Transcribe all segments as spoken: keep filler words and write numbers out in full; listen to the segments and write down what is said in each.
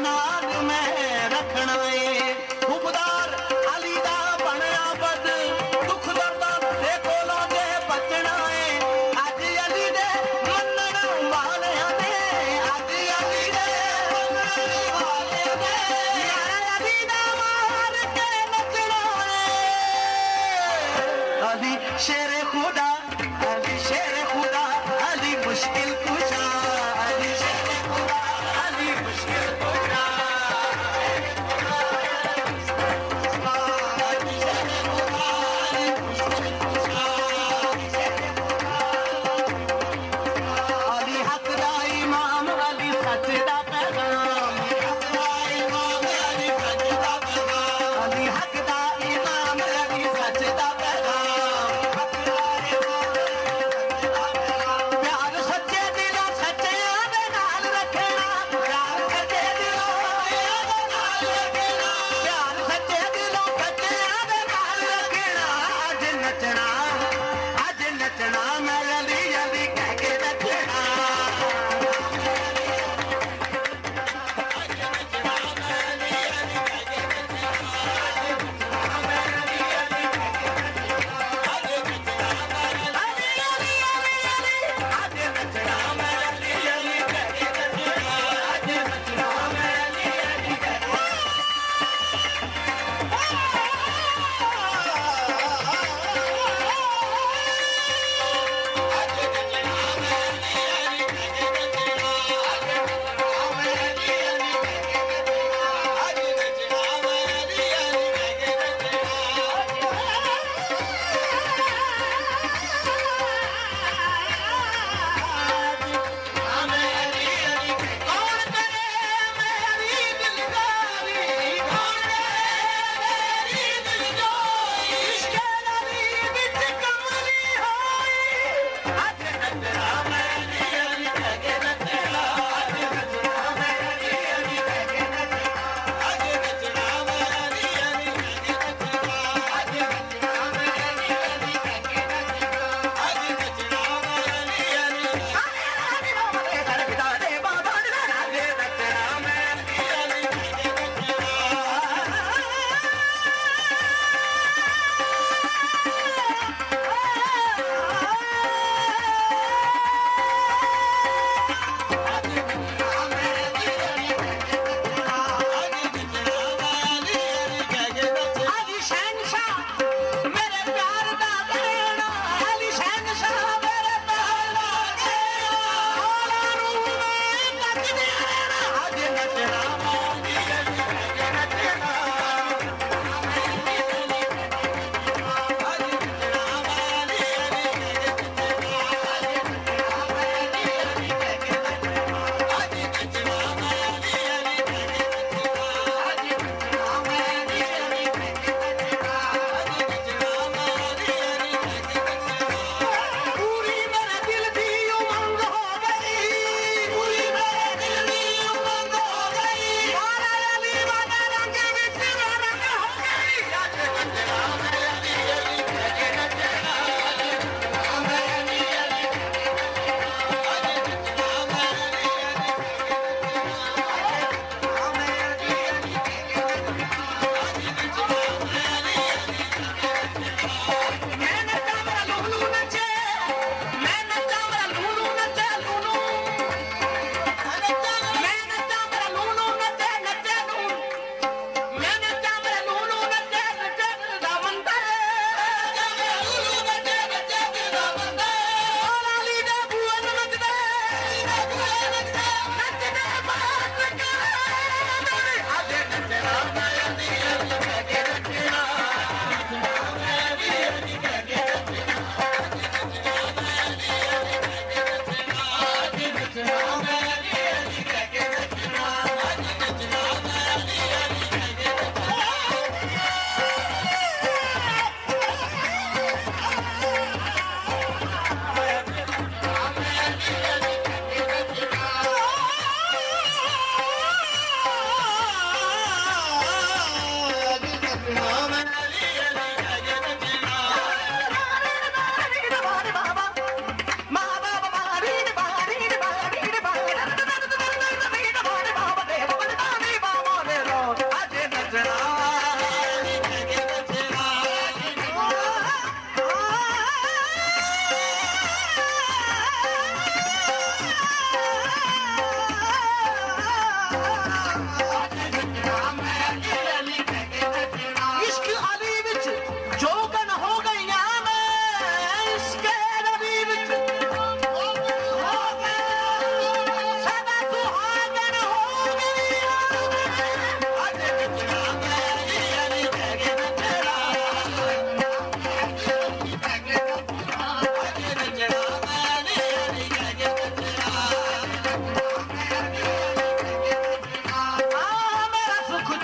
नाग में रखना है खुबदार अली दा बनया बद दुख दर्द दे कोलों दे बचना है अज अली दे मनण वालियां दे अज अली दे मनण वालियां दे यार अली दा मार के नचना है अली शेर खुदा अली शेर खुदा अली मुश्किल कुशा अली शेर खुदा अली मुश्किल कुशा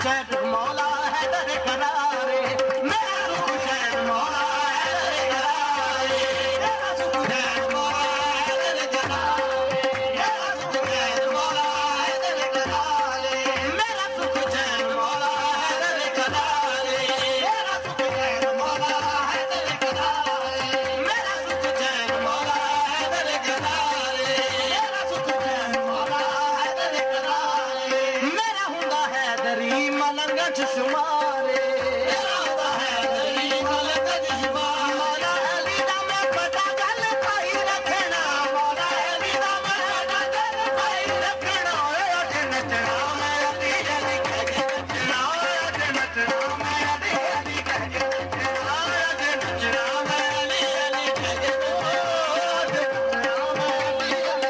चैन मौला है दर करारे मेरा सुख चैन मौला है दर करारे मेरा सुख चैन मौला है दर करारे मेरा सुख चैन मौला है दर करारे मेरा सुख चैन मौला है दर करारे मेरा सुख चैन मौला है दर करारे मेरा सुख चैन मौला है दर करारे मेरा सुख चैन मौला है दर करारे मेरा हुंदा है दरी मलंग च शुमारे मेरा हुंदा है दरी मलंग च शुमारे मौला अली दा मैं पता गल पाई रखना मौला अली दा मैं पता गल पाई रखना अज नचना मैं अली अली कह के नचना अज नचना मैं अली अली कह के नचना अज नचना मैं अली अली कह के नचना अज नचना मैं अली अली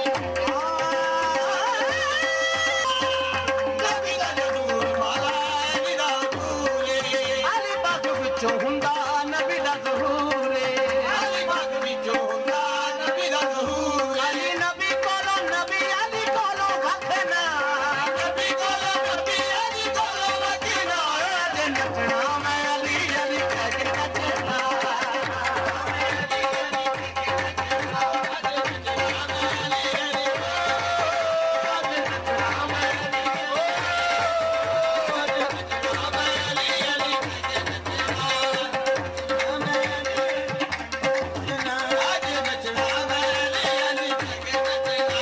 नबी दा जरूर मौला अली दा भूले अली पाक विचों हुंदा नबी दा ज़हूर अली पाक विचों हुंदा नबी दा ज़हूर अली नबी कोलो नबी अली कोलो वखना नबी कोलो नबी अली कोलो वखना अज नचना मैं अली अली कह के नचना मैं अली अली कह के नचना अज नचना मैं अली अली अज नचना मैं अली अज नचना मैं अली अली कह के नचना मैं अली आज नचना मैं अली अली कह के नचना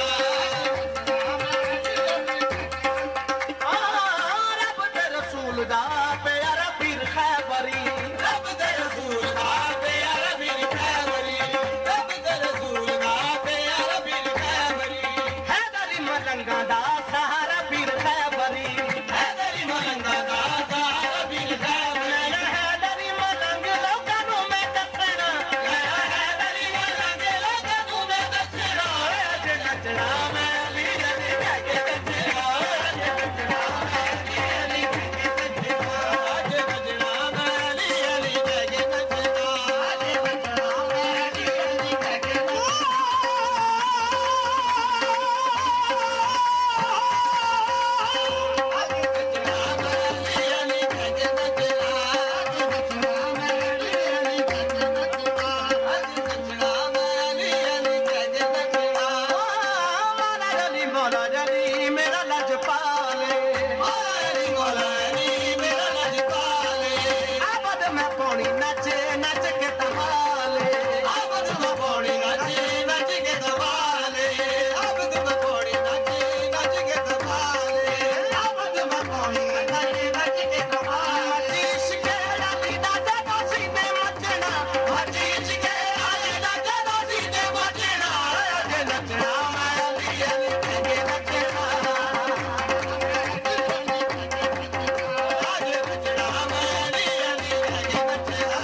रब दे रसूल दा प्यारा पीर खैबरी रब दे रसूल दा प्यारा पीर खैबरी रब दे रसूल दा प्यारा पीर खैबरी हैदरी मलंगा दा सहारा पीर खैबरी हैदरी मलंगा दा सहारा पीर खैबरी हैदरी मलंग लोकां नूं मैं दसना हैदरी मलंग लोकां नूं मैं दसना अज नचना मैं अली अली कह के नचना अज नचना मैं अली अली कह के नचना अज नचना मैं अली अली कह के नचना अज नचना मैं अली अली कह के मेरा लज पाले मौला अली मेरा लज पाले आबद मैं पौड़ी नचे नच के तमाले आबद मैं पौड़ी नचे नच के तमाले आबद मैं पौड़ी नचे नच के तमाले आबद मैं पौड़ी नचे नच के तमाले इश्क अली दा जदों सीने मचना इश्क अली दा जदों सीने मचना अज नचना मैं अली अली कह के नचना आज नचना मैं अली अली कह के नचना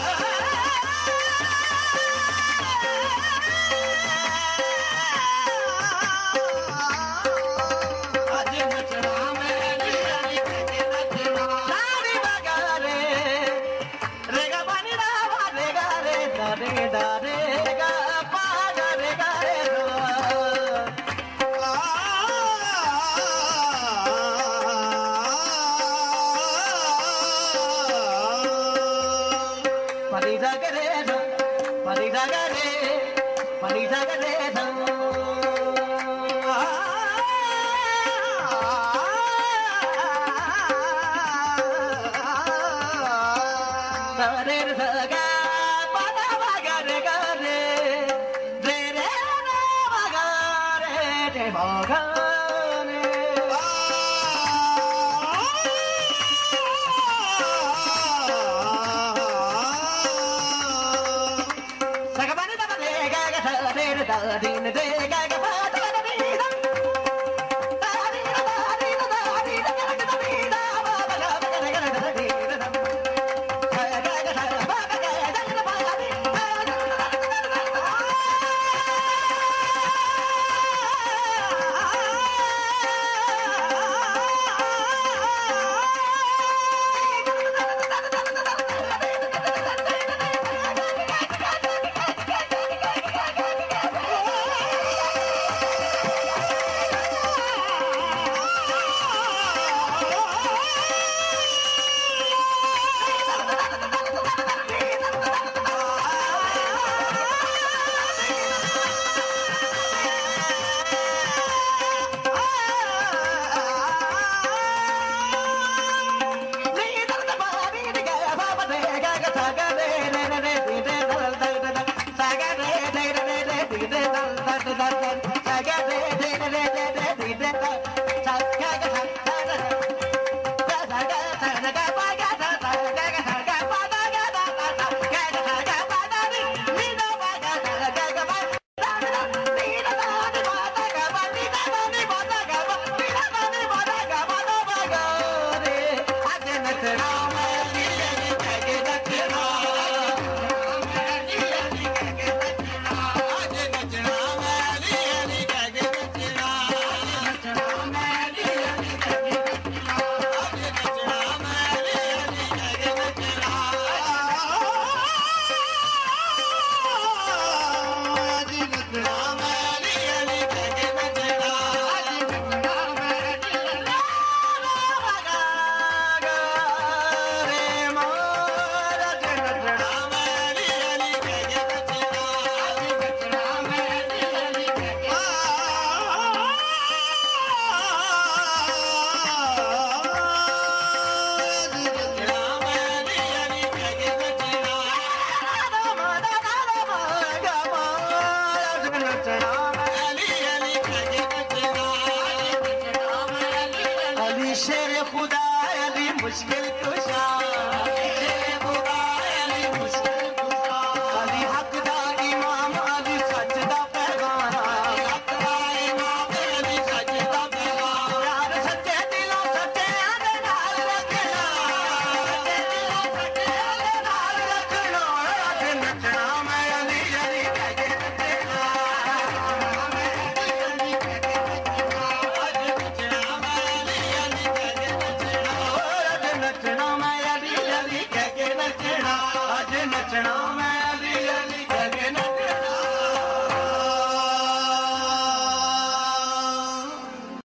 आज नचना मैं अली अली कह के नचना सारी बगारे रेगा पानी दा रेगा रे दा रे दा रे गा पा गा रे गा रे परी दा रे दा परी दा रे परी दा रे दा रे रे गा पा दा गा रे गा रे रे रे दा गा रे रे गा रे Sagabani da re ga ga da re da din de ga ga ba da da di da da di da da di da da di da ga da di da ba ba ga ba ga ga da di da da ga ga ga da ba ga ga da da ba di नचना